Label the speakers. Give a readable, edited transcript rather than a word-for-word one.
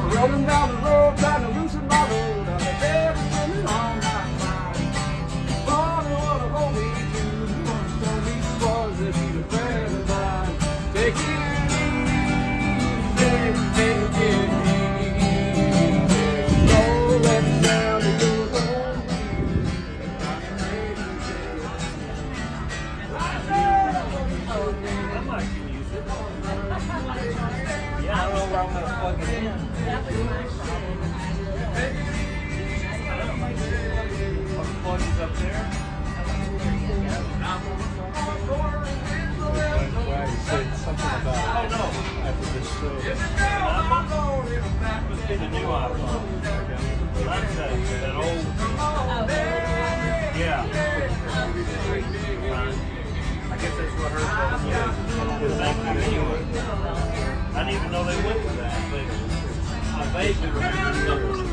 Speaker 1: Rolling down the road, trying to loosen my load. I've been everything on my mind. Wonder what a hold me to. Once told me was that he's a friend of mine. Take it easy, take it easy. Roll that down to your home.
Speaker 2: I might can use it. Yeah, I don't know where I'm going to plug it in.
Speaker 3: That was my problem.
Speaker 2: The plug is up there.
Speaker 4: Well, you said something about
Speaker 2: Oh, no.
Speaker 4: after this show.
Speaker 2: Must be the new iPhone. That's that old. Yeah. I guess that's what hers was. Thank you anyway. I didn't even know they went to that, but I vaguely remember something.